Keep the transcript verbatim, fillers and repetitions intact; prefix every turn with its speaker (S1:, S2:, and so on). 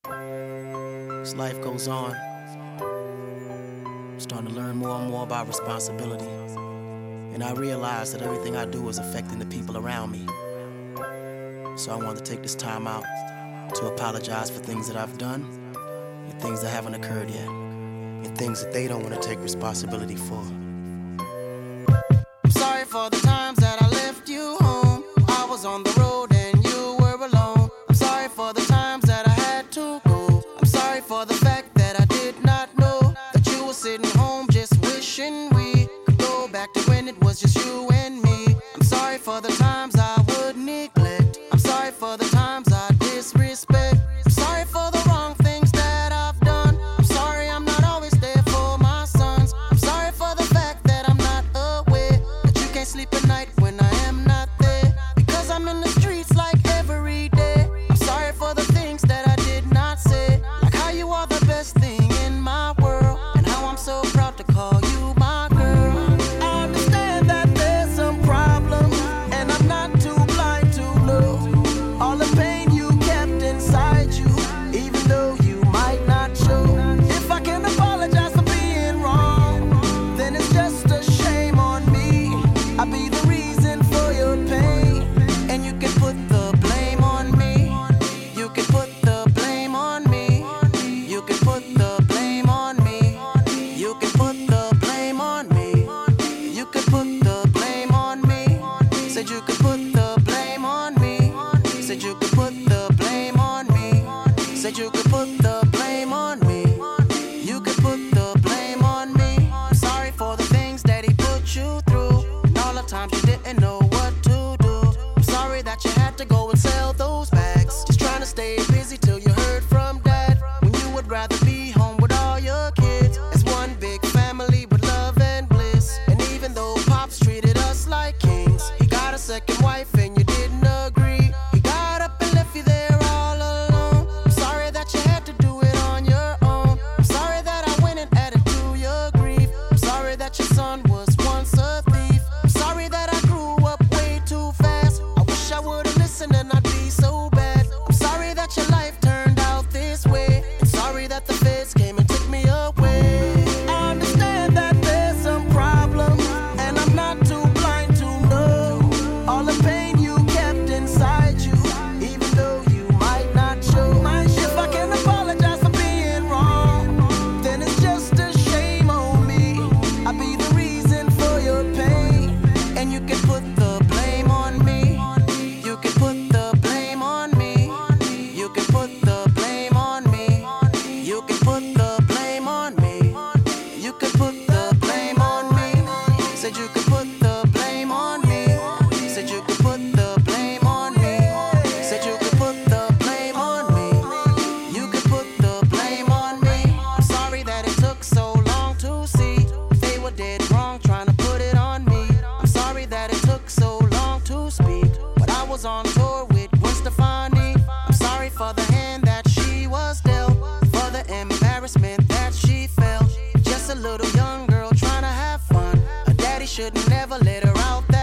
S1: As life goes on, I'm starting to learn more and more about responsibility. And I realize that everything I do is affecting the people around me. So I want to take this time out to apologize for things that I've done and things that haven't occurred yet, and things that they don't want to take responsibility for. I'm sorry for the times that I left you home. I was on the road and you were alone. I'm sorry for the times that I had to go. I'm sorry for the fact that I did not know that you were sitting home just wishing we could go back to when it was just you and me. I'm sorry for the times I would neglect. I'm sorry for the times I disrespect. I'm sorry for the wrong things that I've done. I'm sorry I'm not always there for my sons. I'm sorry for the fact that I'm not aware that you can't sleep at night when I am not there, because I'm in the streets like every day. I'm sorry for the things that I did not say, like how you are the best thing in my world, and how I'm so proud to call you my girl. I understand that there's some problems, and I'm not too blind to know all the pain you kept inside you, even though you might not show. If I can apologize for being wrong, then it's just a shame on me. I'll be the reason for your pain, and you can put the blame on me. You can put the blame on me. You can put the blame on me. You can put the blame on me. You can put the blame on me. Said you could put the blame on me. Said you could put the blame on me. Said you could put the blame on me. You could put the blame on me. I'm sorry for the things that he put you through, and all the times you didn't know what to do. I'm sorry that you had to go and sell those bags, just trying to stay busy till you heard from dad, when you would rather be home with all your kids as one big family with love and bliss. And even though Pops treated us like kings, he got a second wife and you didn't agree. He got up and left you there all alone. I'm sorry that you had to do it on your own. I'm sorry that I went and added to your grief. I'm sorry that your son was once a thief. I'm sorry that I grew up way too fast. I wish I would've listened and I'd be so bad. I'm sorry that your life turned out this way, and sorry that the feds came and took me away. I understand that there's some problems, and I'm not too blind to know all the pain you kept inside you, even though you might not show. If I can apologize for being wrong, then it's just a shame on me. I'll be the reason for your pain, and you can put the blame on me. You can put the blame on me. You can put the blame on me. You can put the blame on me. You can put the blame on me. Said you could put the blame on me. Said you could put the blame on me. Said you could put the blame on me. You could put the blame on me. I'm sorry that it took so long to see they were dead wrong trying to put it on me. I'm sorry that it took so long to speak, but I was on tour with Gwen Stefani. I'm sorry for the hand that she was dealt, for the embarrassment that she felt. Just a little young girl trying to have fun. Her daddy should never let her out.